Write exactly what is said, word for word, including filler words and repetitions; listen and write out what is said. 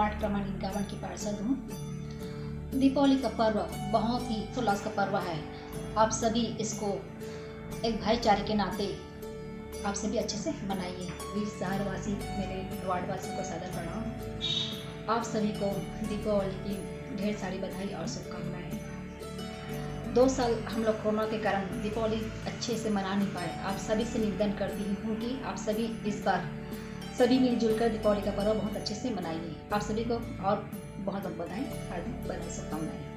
Ward क्रमांक इक्यावन की पार्षद हूँ। दीपावली का पर्व बहुत ही उल्लास का पर्व है। आप सभी इसको एक भाईचारे के नाते आप सभी अच्छे से मनाइए। वीर शहरवासी मेरे वार्डवासियों को सादर प्रणाम। आप सभी को दीपावली की ढेर सारी बधाई और शुभकामनाएं। दो साल हम लोग कोरोना के कारण दीपावली अच्छे से मना नहीं पाए। आप सभी से निवेदन करती हूँ कि आप सभी इस बार सभी मिलजुल कर दीपावली का पर्व बहुत अच्छे से मनाइए। आप सभी को और बहुत बहुत बधाई, हार्दिक बधाई, शुभकामनाएं।